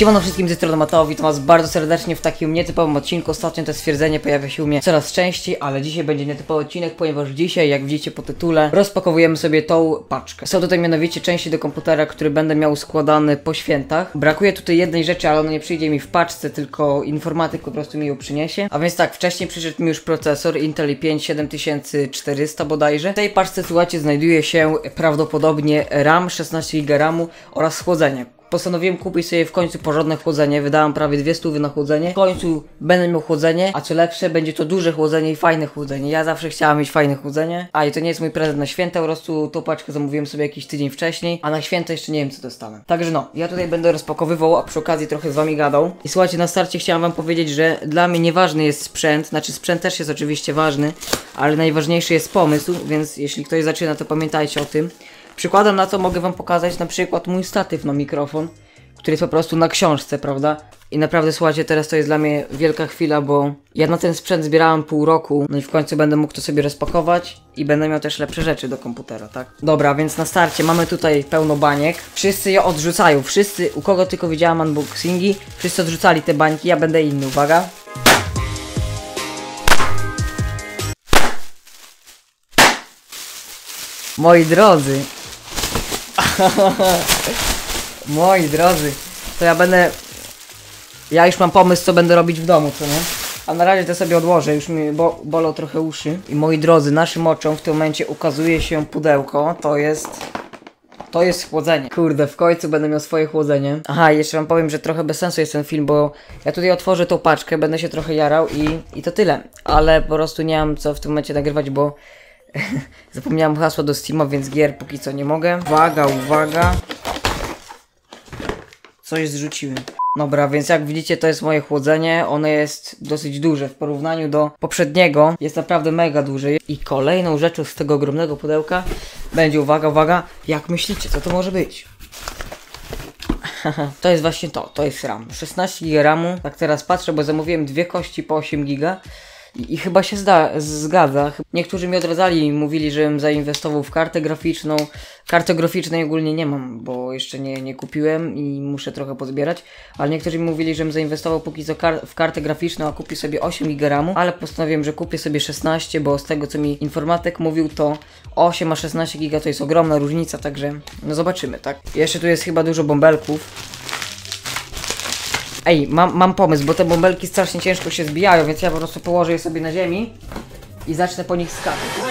Siemano wszystkim, ze strony Mateo, witam was bardzo serdecznie w takim nietypowym odcinku. Ostatnio to stwierdzenie pojawia się u mnie coraz częściej, ale dzisiaj będzie nietypowy odcinek, ponieważ dzisiaj, jak widzicie po tytule, rozpakowujemy sobie tą paczkę. Są tutaj mianowicie części do komputera, który będę miał składany po świętach. Brakuje tutaj jednej rzeczy, ale ona nie przyjdzie mi w paczce, tylko informatyk po prostu mi ją przyniesie. A więc tak, wcześniej przyszedł mi już procesor Intel i5 7400 bodajże. W tej paczce, słuchajcie, znajduje się prawdopodobnie RAM, 16 GB RAMu oraz chłodzenie. Postanowiłem kupić sobie w końcu porządne chłodzenie, wydałem prawie 200 na chłodzenie. W końcu będę miał chłodzenie, a co lepsze, będzie to duże chłodzenie i fajne chłodzenie. Ja zawsze chciałam mieć fajne chłodzenie, a i to nie jest mój prezent na święta, po prostu tą paczkę zamówiłem sobie jakiś tydzień wcześniej, a na święta jeszcze nie wiem co dostanę. Także no, ja tutaj będę rozpakowywał, a przy okazji trochę z wami gadał. I słuchajcie, na starcie chciałem wam powiedzieć, że dla mnie nieważny jest sprzęt, znaczy sprzęt też jest oczywiście ważny, ale najważniejszy jest pomysł, więc jeśli ktoś zaczyna, to pamiętajcie o tym. Przykładem na to mogę wam pokazać na przykład mój statyw na mikrofon, który jest po prostu na książce, prawda? I naprawdę, słuchajcie, teraz to jest dla mnie wielka chwila, bo ja na ten sprzęt zbierałem pół roku, no i w końcu będę mógł to sobie rozpakować i będę miał też lepsze rzeczy do komputera, tak? Dobra, więc na starcie mamy tutaj pełno baniek. Wszyscy je odrzucają, wszyscy, u kogo tylko widziałam unboxingi, wszyscy odrzucali te bańki, ja będę inny, uwaga. Moi drodzy, moi drodzy, to ja już mam pomysł, co będę robić w domu, co nie? A na razie to sobie odłożę, już mi bolą trochę uszy. I moi drodzy, naszym oczom w tym momencie ukazuje się pudełko, to jest chłodzenie. Kurde, w końcu będę miał swoje chłodzenie. Aha, jeszcze wam powiem, że trochę bez sensu jest ten film, bo ja tutaj otworzę tą paczkę, będę się trochę jarał i to tyle. Ale po prostu nie mam co w tym momencie nagrywać, bo zapomniałem hasła do Steama, więc gier póki co nie mogę. Uwaga, uwaga. Coś zrzuciłem. Dobra, więc jak widzicie, to jest moje chłodzenie. Ono jest dosyć duże w porównaniu do poprzedniego. Jest naprawdę mega duże. I kolejną rzeczą z tego ogromnego pudełka będzie, uwaga, uwaga, jak myślicie, co to może być? To jest właśnie to jest RAM. 16 GB RAMu. Tak teraz patrzę, bo zamówiłem dwie kości po 8 GB. I chyba się zgadza. Niektórzy mi odradzali i mówili, żebym zainwestował w kartę graficzną. Karty graficznej ogólnie nie mam, bo jeszcze nie kupiłem i muszę trochę pozbierać. Ale niektórzy mi mówili, żebym zainwestował póki co w kartę graficzną, a kupię sobie 8 GB RAMu. Ale postanowiłem, że kupię sobie 16, bo z tego co mi informatyk mówił, to 8 a 16 GB to jest ogromna różnica, także no zobaczymy, tak? Jeszcze tu jest chyba dużo bąbelków. Ej, mam pomysł, bo te bąbelki strasznie ciężko się zbijają, więc ja po prostu położę je sobie na ziemi i zacznę po nich skakać.